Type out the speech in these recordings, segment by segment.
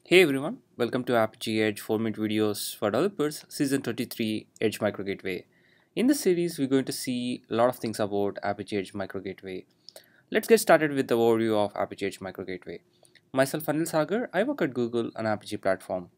Hey everyone, welcome to Apigee Edge 4-minute videos for developers season 23 Edge Microgateway. In this series, we're going to see a lot of things about Apigee Edge Microgateway. Let's get started with the overview of Apigee Edge Microgateway. Myself, Anil Sagar, I work at Google and Apigee platform.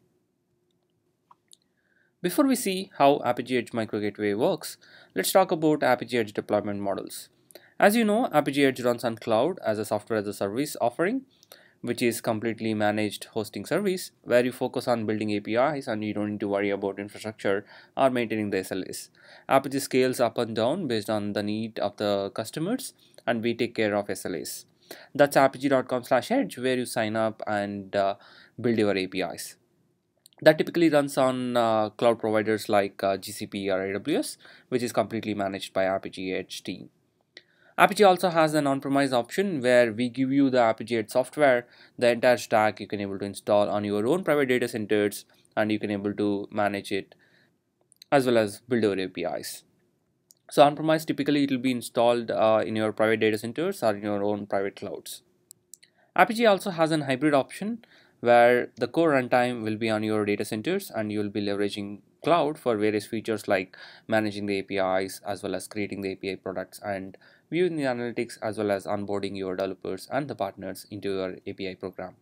Before we see how Apigee Edge Microgateway works, let's talk about Apigee Edge deployment models. As you know, Apigee Edge runs on cloud as a software as a service offering, which is completely managed hosting service where you focus on building APIs and you don't need to worry about infrastructure or maintaining the SLAs. Apigee scales up and down based on the need of the customers and we take care of SLAs. That's apigee.com/edge where you sign up and build your APIs. That typically runs on cloud providers like GCP or AWS, which is completely managed by Apigee Edge team. Apigee also has an on-premise option where we give you the Apigee Edge software, the entire stack you can able to install on your own private data centers and you can able to manage it as well as build your APIs. So on-premise typically it will be installed in your private data centers or in your own private clouds. Apigee also has an hybrid option where the core runtime will be on your data centers and you will be leveraging cloud for various features like managing the APIs as well as creating the API products and viewing the analytics as well as onboarding your developers and the partners into your API program.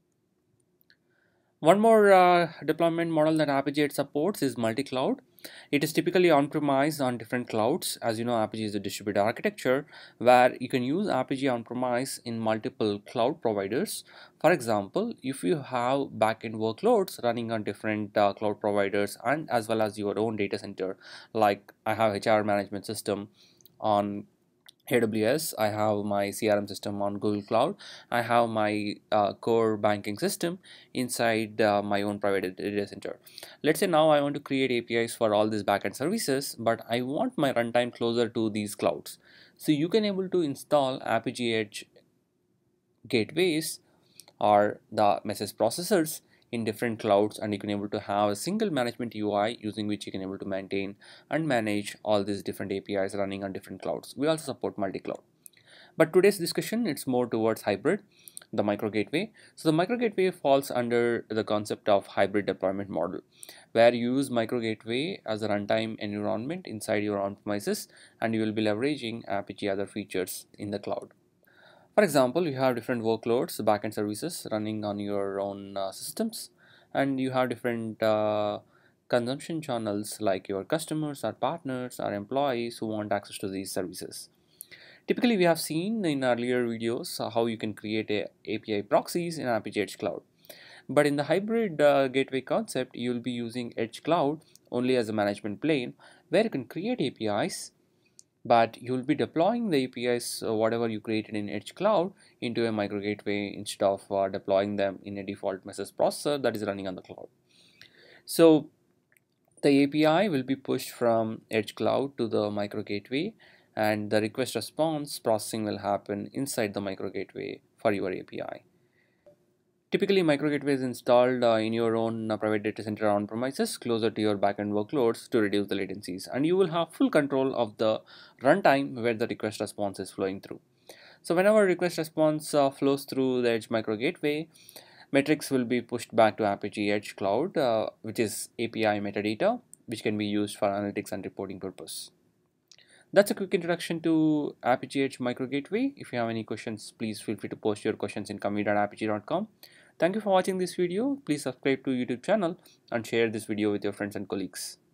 One more deployment model that Apigee Edge supports is multi-cloud. It is typically on-premise on different clouds. As you know, Apigee is a distributed architecture where you can use Apigee on-premise in multiple cloud providers. For example, if you have backend workloads running on different cloud providers and as well as your own data center, like I have HR management system on AWS, I have my CRM system on Google Cloud, I have my core banking system inside my own private data center. Let's say now I want to create APIs for all these backend services, but I want my runtime closer to these clouds. So you can able to install Apigee Edge gateways or the message processors in different clouds and you can able to have a single management UI using which you can able to maintain and manage all these different APIs running on different clouds. We also support multi-cloud. But today's discussion it's more towards hybrid, the micro gateway. So the micro gateway falls under the concept of hybrid deployment model where you use micro gateway as a runtime environment inside your on-premises and you will be leveraging Apigee other features in the cloud. For example, you have different workloads, backend services running on your own systems, and you have different consumption channels like your customers or partners or employees who want access to these services. Typically, we have seen in earlier videos how you can create API proxies in Apigee Edge Cloud. But in the hybrid gateway concept, you will be using Edge Cloud only as a management plane where you can create APIs but you'll be deploying the APIs whatever you created in Edge Cloud into a micro gateway instead of deploying them in a default message processor that is running on the cloud. So the API will be pushed from Edge Cloud to the micro gateway and the request response processing will happen inside the micro gateway for your API. Typically, microgateway is installed in your own private data center on premises closer to your backend workloads to reduce the latencies, and you will have full control of the runtime where the request response is flowing through. So whenever request response flows through the Edge microgateway, metrics will be pushed back to Apigee Edge Cloud, which is API metadata, which can be used for analytics and reporting purpose. That's a quick introduction to Apigee Edge Microgateway. If you have any questions, please feel free to post your questions in community.apigee.com. Thank you for watching this video. Please subscribe to YouTube channel and share this video with your friends and colleagues.